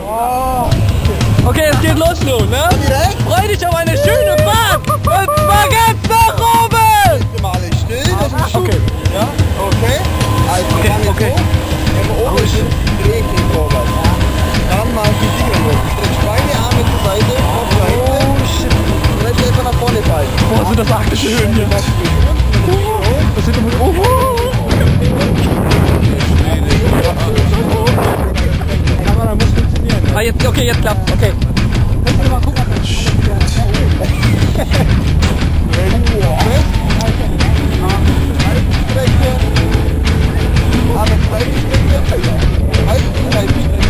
Okay, es geht los nun, ne? Direkt? Freu dich auf eine schöne Fahrt! Und zwar geht's nach oben! Mal alles still, das ist Okay, ja? okay. Also Okay, dann jetzt okay. so. Wenn wir oben sind, dreh ich den vorwärts. Dann mal die Finger hoch. Streck beide Arme zur Seite, Kopf nach hinten. Oh shit. Und jetzt einfach nach vorne fallen. Boah, sind das arktische Höhen hier. Das sind doch... Aber muss funktionieren. Ah, jetzt, okay, jetzt klappt's, okay. Kannst du mal gucken, ob das Halbstrecke. Aber Halbstrecke. Halbstrecke.